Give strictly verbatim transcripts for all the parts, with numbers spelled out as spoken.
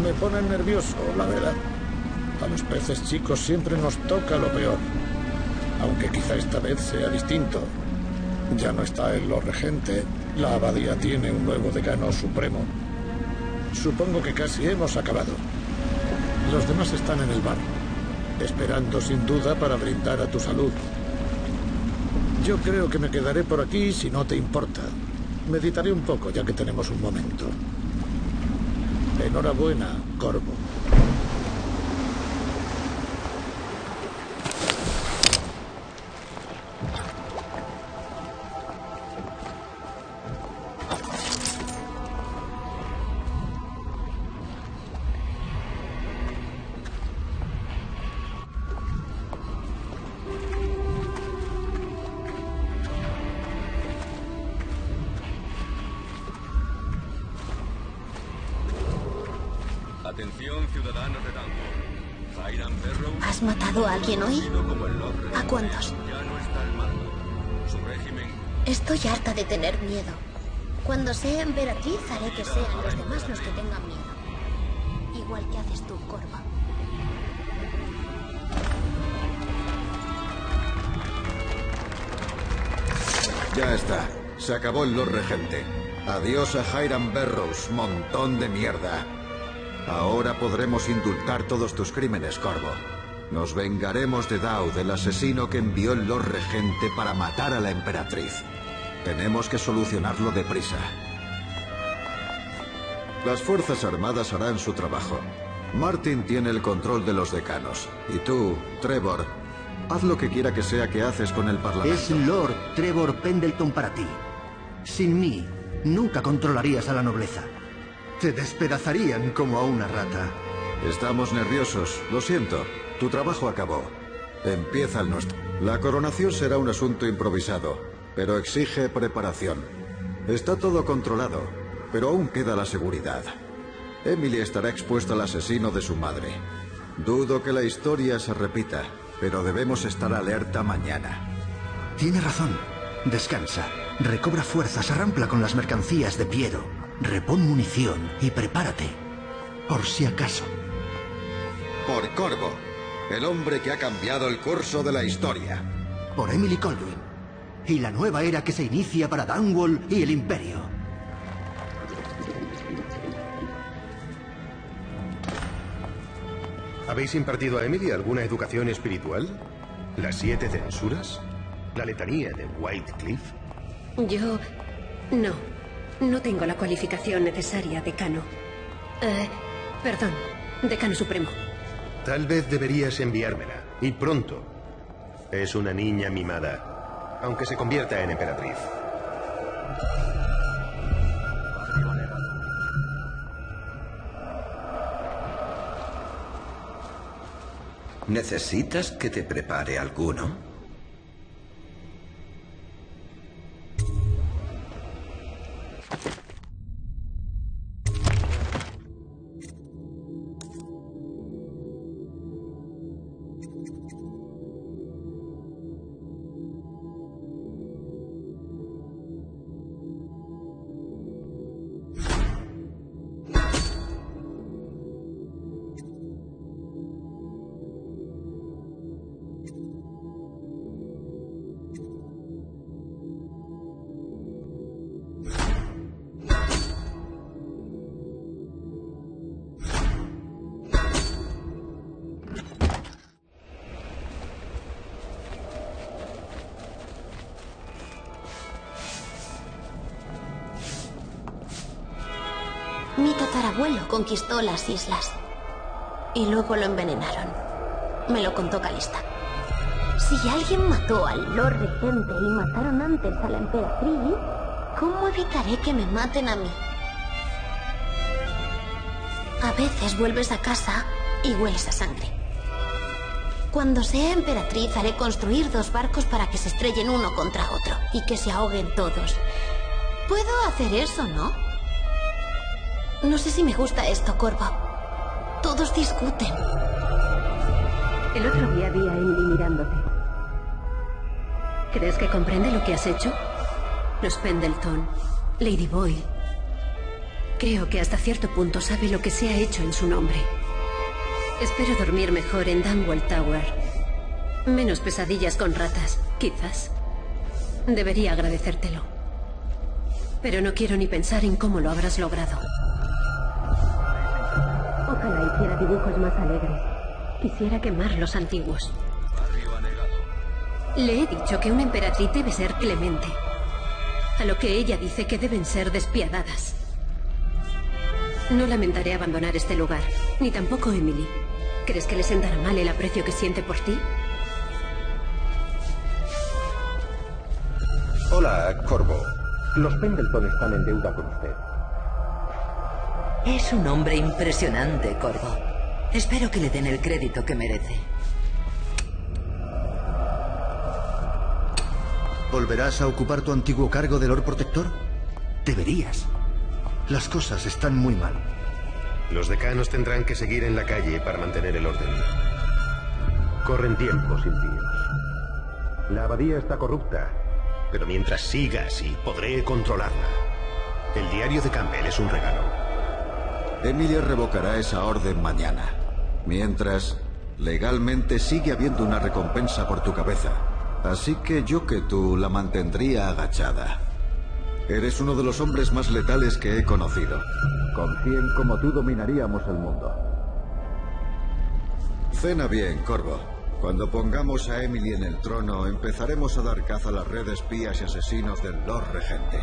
Me ponen nervioso, la verdad. A los peces chicos siempre nos toca lo peor. Aunque quizá esta vez sea distinto. Ya no está el Lord Regente. La abadía tiene un nuevo decano supremo. Supongo que casi hemos acabado. Los demás están en el bar, esperando sin duda para brindar a tu salud. Yo creo que me quedaré por aquí si no te importa. Meditaré un poco ya que tenemos un momento. Enhorabuena, Corvo. Atención, ciudadanos de Dunwall. Hiram Barrows... ¿Has matado a alguien hoy? ¿A cuántos? Ya no está al mando. Su régimen... Estoy harta de tener miedo. Cuando sea emperatriz, haré que sean los demás los que tengan miedo. Igual que haces tú, Corva. Ya está. Se acabó el Lord Regente. Adiós a Hiram Barrows, montón de mierda. Ahora podremos indultar todos tus crímenes, Corvo. Nos vengaremos de Daud, el asesino que envió el Lord Regente para matar a la emperatriz. Tenemos que solucionarlo deprisa. Las Fuerzas Armadas harán su trabajo. Martin tiene el control de los decanos. Y tú, Trevor, haz lo que quiera que sea que haces con el Parlamento. Es Lord Trevor Pendleton para ti. Sin mí, nunca controlarías a la nobleza. Te despedazarían como a una rata. Estamos nerviosos. Lo siento. Tu trabajo acabó. Empieza el nuestro. La coronación será un asunto improvisado, pero exige preparación. Está todo controlado, pero aún queda la seguridad. Emily estará expuesta al asesino de su madre. Dudo que la historia se repita, pero debemos estar alerta mañana. Tiene razón. Descansa. Recobra fuerzas, arrampla con las mercancías de Piero. Repon munición y prepárate. Por si acaso. Por Corvo, el hombre que ha cambiado el curso de la historia. Por Emily Colwyn. Y la nueva era que se inicia para Dunwall y el Imperio. ¿Habéis impartido a Emily alguna educación espiritual? ¿Las siete censuras? ¿La letanía de Whitecliff? Yo... no. No tengo la cualificación necesaria, decano. Eh, perdón, decano supremo. Tal vez deberías enviármela. Y pronto. Es una niña mimada. Aunque se convierta en emperatriz. ¿Necesitas que te prepare alguno? Mi tatarabuelo conquistó las islas. Y luego lo envenenaron. Me lo contó Calista. Si alguien mató al Lord Regente y mataron antes a la emperatriz, ¿cómo evitaré que me maten a mí? A veces vuelves a casa y hueles a sangre. Cuando sea emperatriz haré construir dos barcos para que se estrellen uno contra otro y que se ahoguen todos. Puedo hacer eso, ¿no? No sé si me gusta esto, Corva. Todos discuten. El otro día vi a Emily mirándote. ¿Crees que comprende lo que has hecho? Los Pendleton, Lady Boyle. Creo que hasta cierto punto sabe lo que se ha hecho en su nombre. Espero dormir mejor en Dunwall Tower. Menos pesadillas con ratas, quizás. Debería agradecértelo. Pero no quiero ni pensar en cómo lo habrás logrado. Ojalá hiciera dibujos más alegres. Quisiera quemar los antiguos. Le he dicho que una emperatriz debe ser clemente. A lo que ella dice que deben ser despiadadas. No lamentaré abandonar este lugar, ni tampoco Emily. ¿Crees que le sentará mal el aprecio que siente por ti? Hola, Corvo. Los Pendleton están en deuda con usted. Es un hombre impresionante, Corvo. Espero que le den el crédito que merece. ¿Volverás a ocupar tu antiguo cargo de Lord Protector? Deberías. Las cosas están muy mal. Los decanos tendrán que seguir en la calle para mantener el orden. Corren tiempos impíos. La abadía está corrupta, pero mientras siga así, podré controlarla. El diario de Campbell es un regalo. Emilia revocará esa orden mañana. Mientras, legalmente sigue habiendo una recompensa por tu cabeza. Así que yo que tú la mantendría agachada. Eres uno de los hombres más letales que he conocido. Con cien como tú dominaríamos el mundo. Cena bien, Corvo. Cuando pongamos a Emily en el trono, empezaremos a dar caza a las redes espías y asesinos del Lord Regente.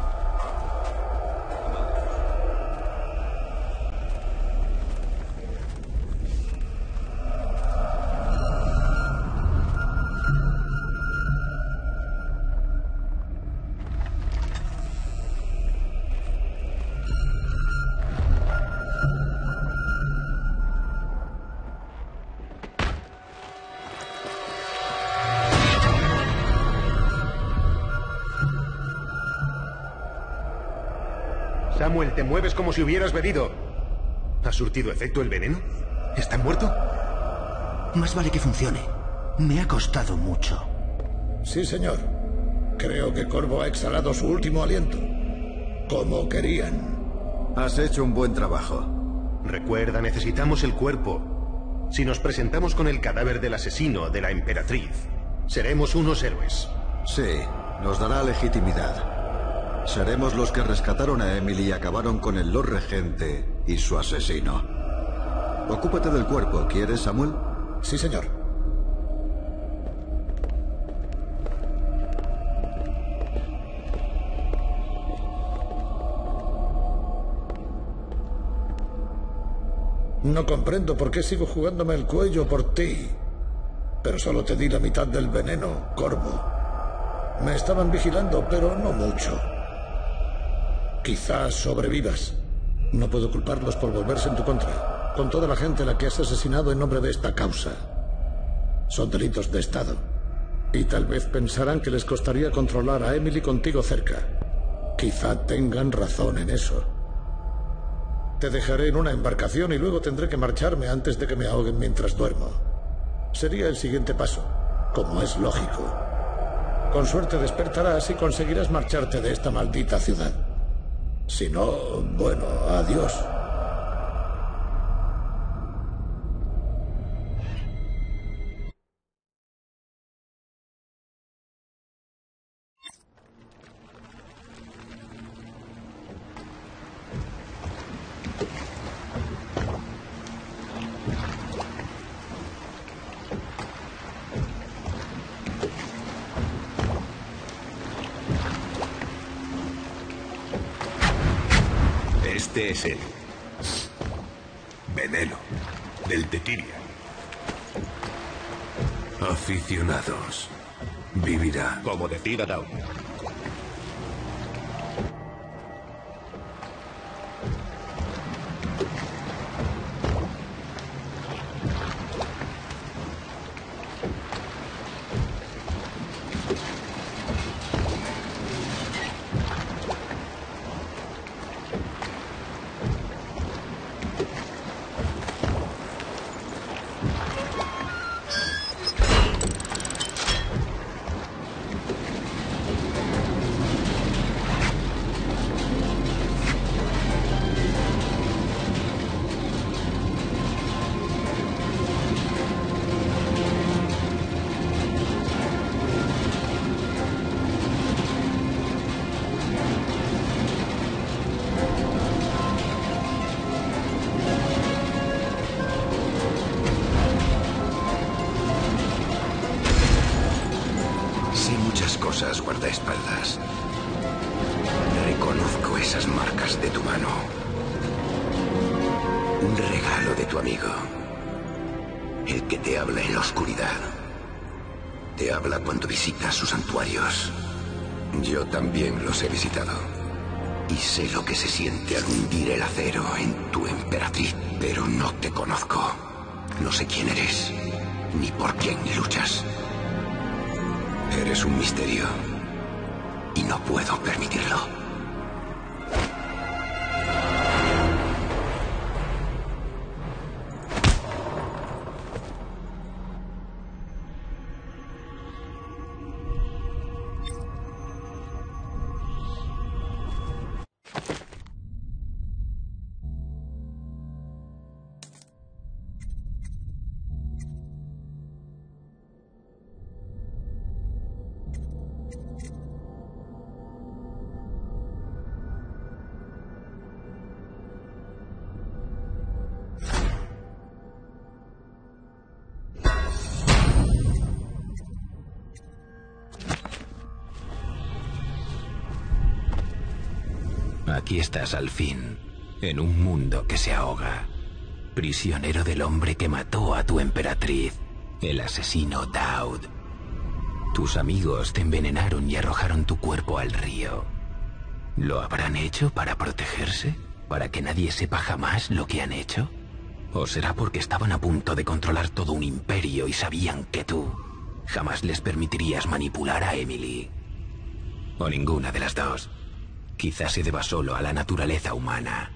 Samuel, te mueves como si hubieras bebido. ¿Ha surtido efecto el veneno? ¿Está muerto? Más vale que funcione. Me ha costado mucho. Sí, señor. Creo que Corvo ha exhalado su último aliento. Como querían. Has hecho un buen trabajo. Recuerda, necesitamos el cuerpo. Si nos presentamos con el cadáver del asesino de la emperatriz, seremos unos héroes. Sí, nos dará legitimidad. Seremos los que rescataron a Emily y acabaron con el Lord Regente y su asesino. Ocúpate del cuerpo, ¿quieres, Samuel? Sí, señor. No comprendo por qué sigo jugándome el cuello por ti. Pero solo te di la mitad del veneno, Corvo. Me estaban vigilando, pero no mucho. Quizás sobrevivas. No puedo culparlos por volverse en tu contra, con toda la gente a la que has asesinado en nombre de esta causa. Son delitos de Estado. Y tal vez pensarán que les costaría controlar a Emily contigo cerca. Quizá tengan razón en eso. Te dejaré en una embarcación y luego tendré que marcharme antes de que me ahoguen mientras duermo. Sería el siguiente paso, como es lógico. Con suerte despertarás y conseguirás marcharte de esta maldita ciudad. Si no, bueno, adiós. Este es el veneno del Tetiria. Aficionados. Vivirá. Como decida Dawn. muchas cosas, guardaespaldas. Reconozco esas marcas de tu mano. Un regalo de tu amigo. El que te habla en la oscuridad. Te habla cuando visitas sus santuarios. Yo también los he visitado. Y sé lo que se siente al hundir el acero en tu emperatriz. Pero no te conozco. No sé quién eres, ni por quién luchas. Eres un misterio. Y no puedo permitirlo. Aquí estás al fin, en un mundo que se ahoga. Prisionero del hombre que mató a tu emperatriz, el asesino Daud. Tus amigos te envenenaron y arrojaron tu cuerpo al río. ¿Lo habrán hecho para protegerse? ¿Para que nadie sepa jamás lo que han hecho? ¿O será porque estaban a punto de controlar todo un imperio y sabían que tú jamás les permitirías manipular a Emily? ¿O ninguna de las dos? Quizás se deba solo a la naturaleza humana.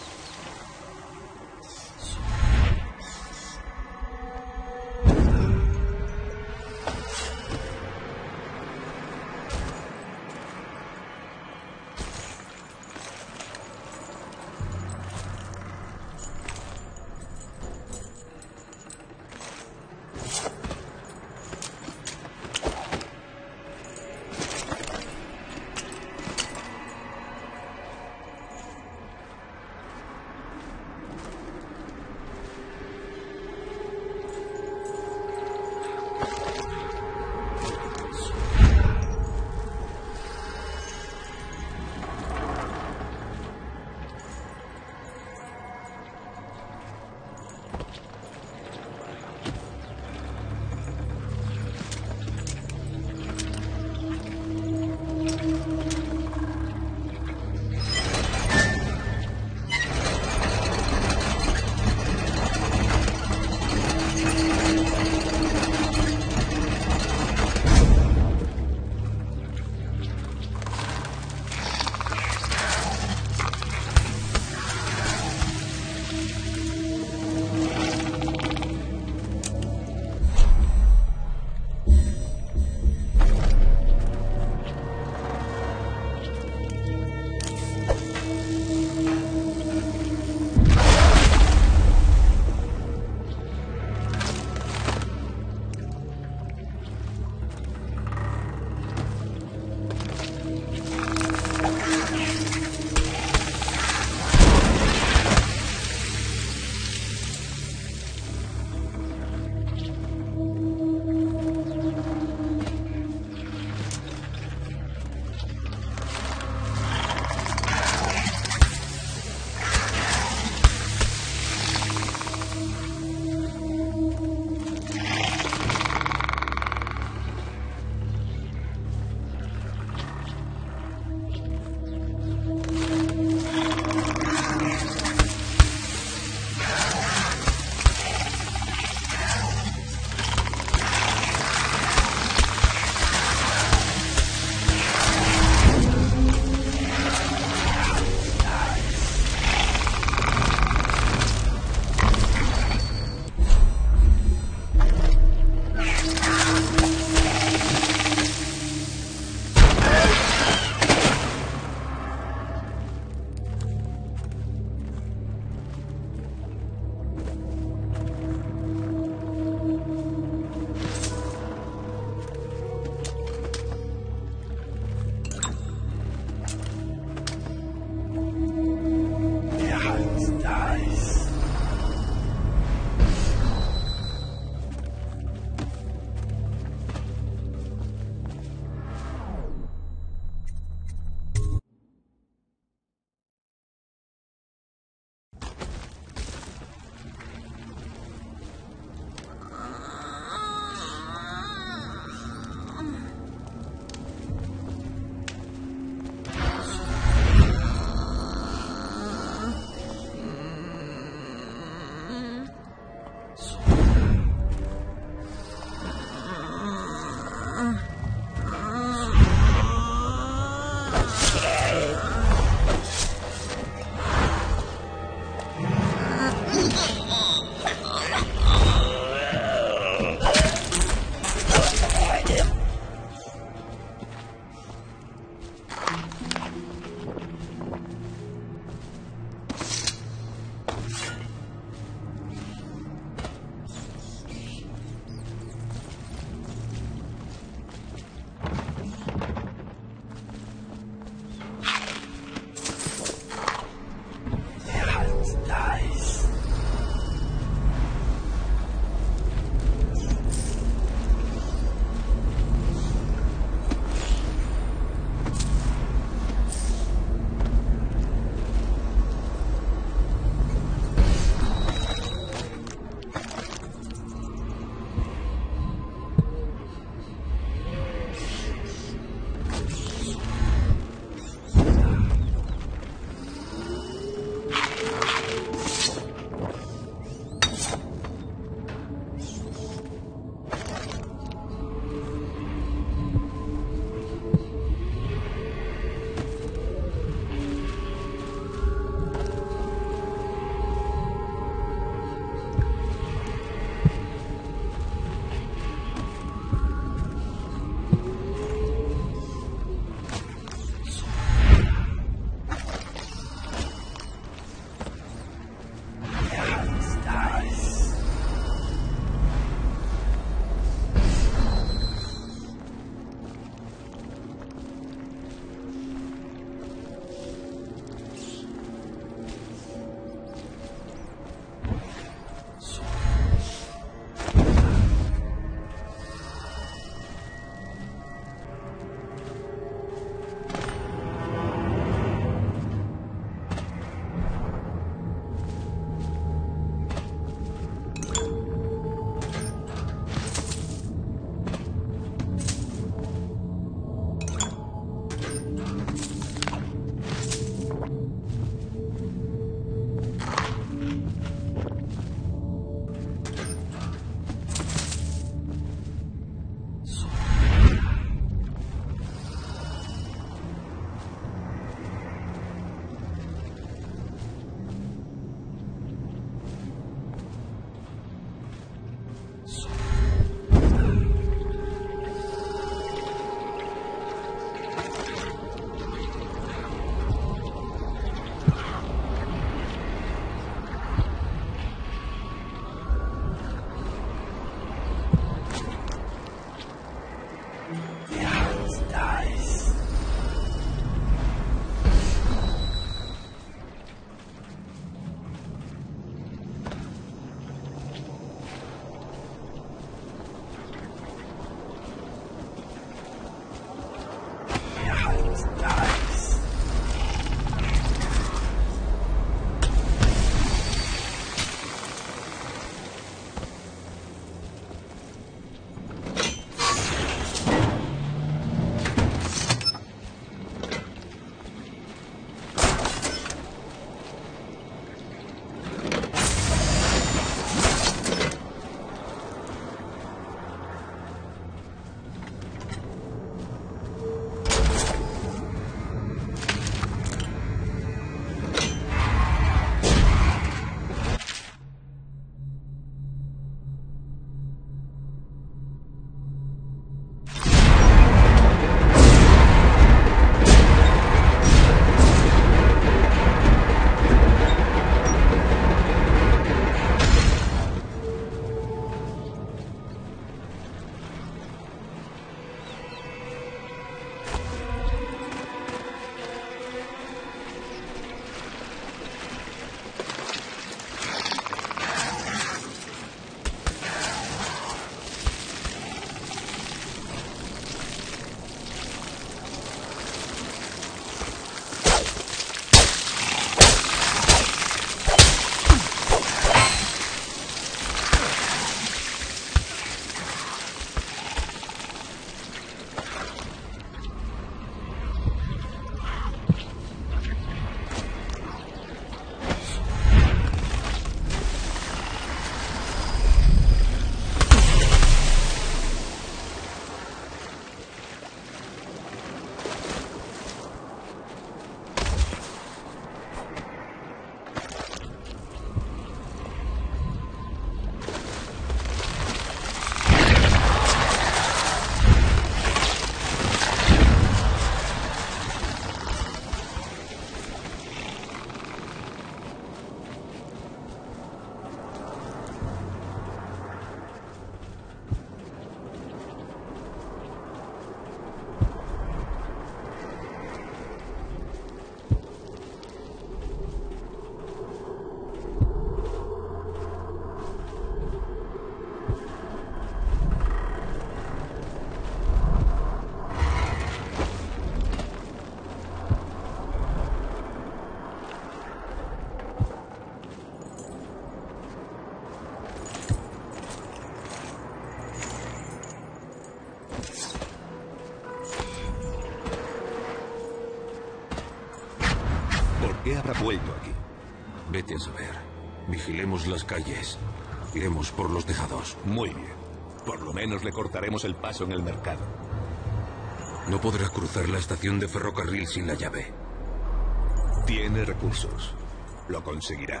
qué habrá vuelto aquí? Vete a saber. Vigilemos las calles. Iremos por los tejados. Muy bien. Por lo menos le cortaremos el paso en el mercado. No podrá cruzar la estación de ferrocarril sin la llave. Tiene recursos. Lo conseguirá.